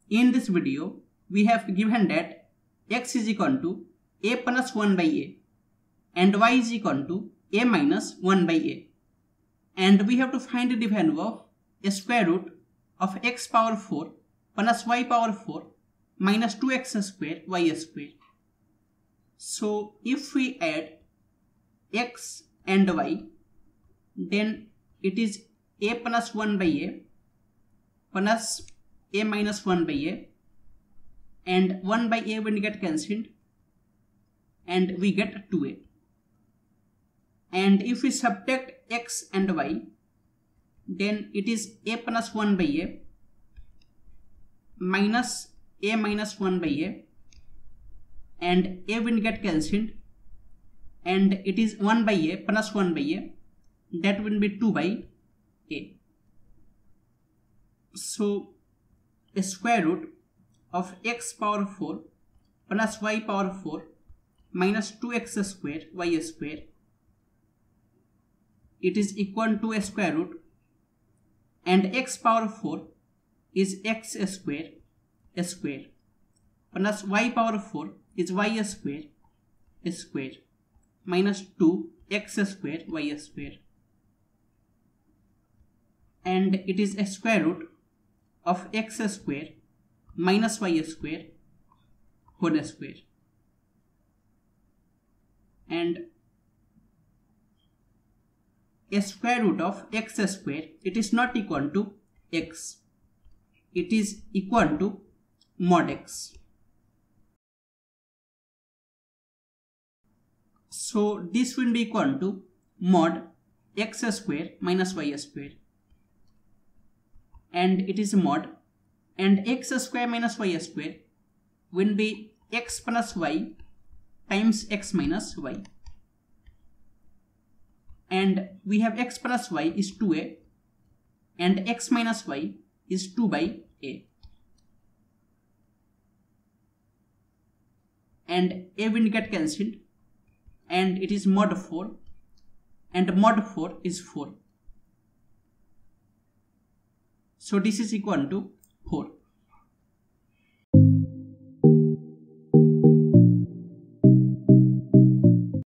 In this video, we have given that x is equal to a plus 1 by a and y is equal to a minus 1 by a. And we have to find the value of a square root of x power 4 plus y power 4 minus 2x square y square. So if we add x and y, then it is a plus 1 by a plus a minus 1 by a, and 1 by a will get cancelled and we get 2a. And if we subtract x and y, then it is a plus 1 by a minus a minus 1 by a, and a will get cancelled and it is 1 by a plus 1 by a, that will be 2 by a. So a square root of x power 4 plus y power 4 minus 2x square y square, it is equal to a square root, and x power 4 is x square plus y power 4 is y square minus 2x square y square, and it is a square root of x square minus y square whole square. And a square root of x square, it is not equal to x, it is equal to mod x. So this will be equal to mod x square minus y square, and it is mod, and x square minus y square will be x plus y times x minus y, and we have x plus y is 2a and x minus y is 2 by a, and a will get cancelled and it is mod 4, and mod 4 is 4. So this is equal to 4.